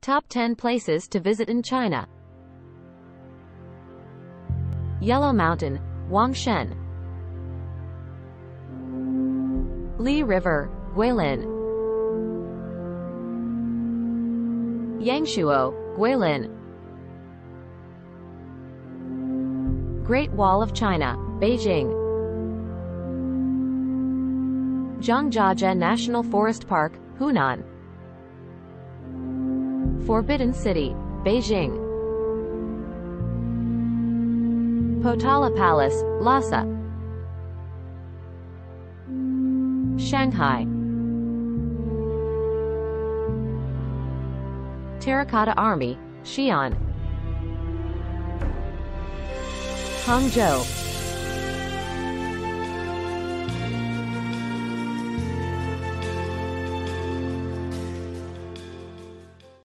Top 10 places to visit in China. Yellow Mountain, Wangshen. Li River, Guilin. Yangshuo, Guilin. Great Wall of China, Beijing. Zhangjiajie National Forest Park, Hunan. Forbidden City, Beijing. Potala Palace, Lhasa. Shanghai. Terracotta Army, Xi'an. Hangzhou.